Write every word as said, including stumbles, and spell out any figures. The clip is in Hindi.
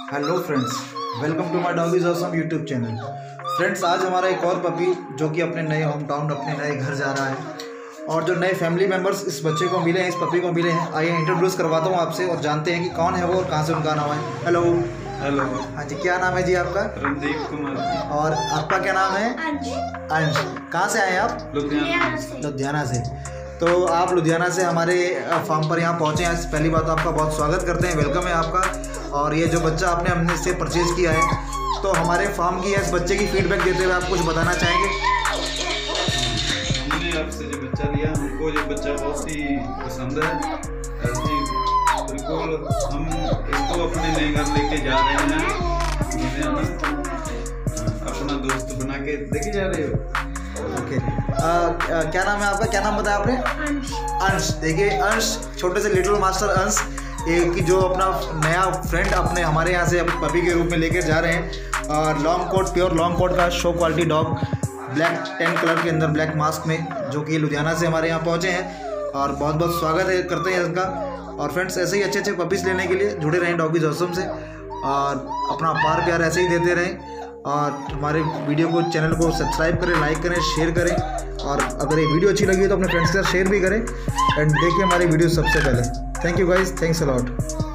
Hello friends, welcome to my doggies awesome YouTube channel. Friends, आज हमारा एक और पपी जो कि अपने नए होम टाउन अपने नए घर जा रहा है और जो नए फैमिली मेम्बर्स इस बच्चे को मिले हैं, इस पपी को मिले हैं, आइए इंट्रोड्यूस करवाता हूँ आपसे और जानते हैं कि कौन है वो और कहाँ से उनका नाम है। Hello hello. हाँ जी, क्या नाम है जी आपका? रणदीप कुमार। और आपका क्या नाम है? अंश। कहाँ से आए हैं आप? लुधियाना से। लुधियाना से। तो आप लुधियाना से हमारे फार्म पर यहाँ पहुँचे हैं। पहली बात तो आपका बहुत स्वागत करते हैं, वेलकम है आपका। और ये जो बच्चा आपने हमने इससे परचेज़ किया है, तो हमारे फार्म की इस बच्चे की फीडबैक देते हुए आप कुछ बताना चाहेंगे? हमने आपसे जो बच्चा लिया, हमको ये बच्चा बहुत ही पसंद है। ऐसे बिल्कुल हम इसको अपने नए घर लेके जा रहे हैं, लुधियाना, अपना दोस्त बना के लेके जा रहे हो। ओके, क्या नाम है आपका? क्या नाम बताया आपने? अंश। अंश। देखिए अंश, छोटे से लिटिल मास्टर अंश, एक कि जो अपना नया फ्रेंड अपने हमारे यहाँ से पपी के रूप में लेकर जा रहे हैं। और long coat, pure long coat का show quality dog, black tan colour के अंदर ब्लैक मास्क में, जो कि लुधियाना से हमारे यहाँ पहुँचे हैं और बहुत बहुत स्वागत है करते हैं इनका। और फ्रेंड्स, ऐसे ही अच्छे अच्छे पपीज़ लेने के लिए जुड़े रहें डॉगीज ऑसम से और अपना प्यार प्यार ऐसे ही देते रहें। और हमारे वीडियो को, चैनल को सब्सक्राइब करें, लाइक करें, शेयर करें। और अगर ये वीडियो अच्छी लगी है तो अपने फ्रेंड्स के साथ शेयर भी करें एंड देखिए हमारी वीडियो सबसे पहले। Thank you guys, thanks a lot.